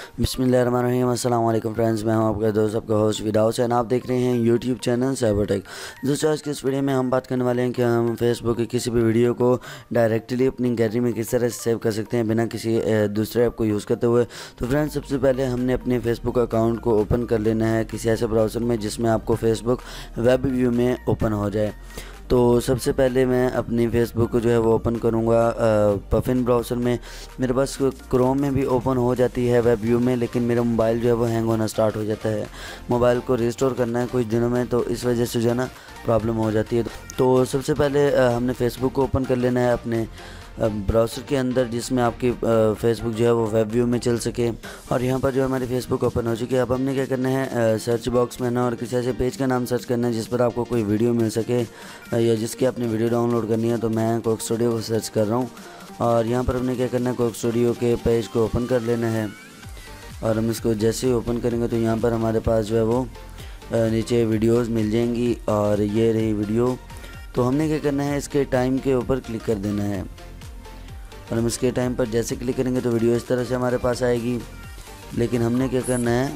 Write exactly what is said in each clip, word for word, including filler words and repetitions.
बिस्मिल्लाहिर्रहमानिर्रहीम। अस्सलाम वालेकुम फ्रेंड्स, मैं हूं आपका दोस्त, आपका होस्ट विदाउस है। आप देख रहे हैं यूट्यूब चैनल साइबरटेक। दोस्तों, आज की इस वीडियो में हम बात करने वाले हैं कि हम फेसबुक की किसी भी वीडियो को डायरेक्टली अपनी गैलरी में किस तरह से सेव कर सकते हैं बिना किसी दूसरे ऐप को यूज़ करते हुए। तो फ्रेंड्स, सबसे पहले हमने अपने फेसबुक अकाउंट को ओपन कर लेना है किसी ऐसे ब्राउज़र में जिसमें आपको फेसबुक वेब व्यू में ओपन हो जाए। तो सबसे पहले मैं अपनी फ़ेसबुक को जो है वो ओपन करूँगा पफिन ब्राउज़र में। मेरे पास क्रोम में भी ओपन हो जाती है वेब व्यू में, लेकिन मेरा मोबाइल जो है वो हैंग होना स्टार्ट हो जाता है। मोबाइल को रिस्टोर करना है कुछ दिनों में, तो इस वजह से जो है ना प्रॉब्लम हो जाती है। तो सबसे पहले हमने फ़ेसबुक को ओपन कर लेना है अपने ब्राउज़र के अंदर, जिसमें आपकी फ़ेसबुक जो है वो वेब व्यू में चल सके। और यहाँ पर जो हमारी फ़ेसबुक ओपन हो चुकी है। अब हमने क्या करना है, सर्च बॉक्स में ना और किसी ऐसे पेज का नाम सर्च करना है जिस पर आपको कोई वीडियो मिल सके या जिसकी आपने वीडियो डाउनलोड करनी है। तो मैं कोक स्टूडियो को सर्च कर रहा हूँ और यहाँ पर हमने क्या करना है, कोक स्टूडियो के पेज को ओपन कर लेना है। और हम इसको जैसे ही ओपन करेंगे तो यहाँ पर हमारे पास जो है वो नीचे वीडियोज़ मिल जाएंगी और ये रही वीडियो। तो हमने क्या करना है, इसके टाइम के ऊपर क्लिक कर देना है और हम इसके टाइम पर जैसे क्लिक करेंगे तो वीडियो इस तरह से हमारे पास आएगी। लेकिन हमने क्या करना है,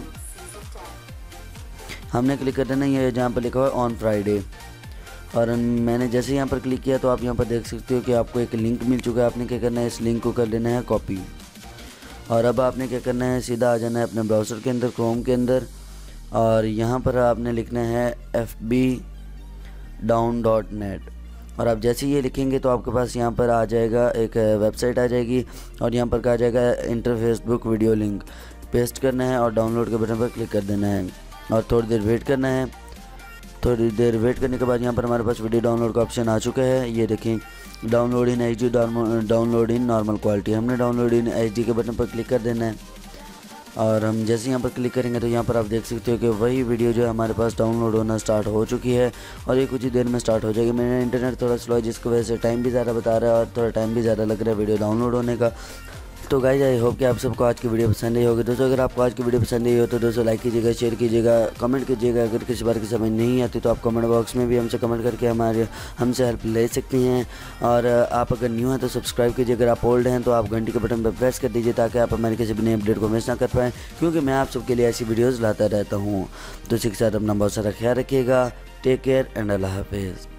हमने क्लिक कर देना है जहाँ पर लिखा हुआ है ऑन फ्राइडे। और मैंने जैसे यहाँ पर क्लिक किया तो आप यहाँ पर देख सकते हो कि आपको एक लिंक मिल चुका है। आपने क्या करना है, इस लिंक को कर लेना है कॉपी। और अब आपने क्या करना है, सीधा आ जाना है अपने ब्राउज़र के अंदर, क्रोम के अंदर, और यहाँ पर आपने लिखना है F B down dot net. और आप जैसे ये लिखेंगे तो आपके पास यहाँ पर आ जाएगा एक वेबसाइट आ जाएगी और यहाँ पर कहा जाएगा enter Facebook video link. Paste करना है और डाउनलोड के बटन पर क्लिक कर देना है और थोड़ी देर वेट करना है। थोड़ी देर वेट करने के बाद यहाँ पर हमारे पास वीडियो डाउनलोड का ऑप्शन आ चुका है। ये देखें, download in H D, download in normal quality. हमने डाउनलोड इन एच डी के बटन पर क्लिक कर देना है और हम जैसे यहाँ पर क्लिक करेंगे तो यहाँ पर आप देख सकते हो कि वही वीडियो जो है हमारे पास डाउनलोड होना स्टार्ट हो चुकी है और ये कुछ ही देर में स्टार्ट हो जाएगी। मेरा इंटरनेट थोड़ा स्लो है जिसकी वजह से टाइम भी ज़्यादा बता रहा है और थोड़ा टाइम भी ज़्यादा लग रहा है वीडियो डाउनलोड होने का। तो गाइस, आई होप कि आप सबको आज की वीडियो पसंद आई होगी। दोस्तों, अगर आपको आज की वीडियो पसंद आई हो तो दोस्तों लाइक कीजिएगा, शेयर कीजिएगा, कमेंट कीजिएगा। अगर किसी बार की समझ नहीं आती तो आप कमेंट बॉक्स में भी हमसे कमेंट करके हमारे हमसे हेल्प ले सकती हैं। और आप अगर न्यू हैं तो सब्सक्राइब कीजिए। अगर आप ओल्ड हैं तो आप घंटी के बटन पर प्रेस कर दीजिए ताकि आप हमारे किसी भी नए अपडेट को मिस ना कर पाएँ, क्योंकि मैं आप सबके लिए ऐसी वीडियोज़ लाता रहता हूँ। तो इसी के साथ अपना बहुत सारा ख्याल रखिएगा। टेक केयर एंड अल्लाह हाफिज़।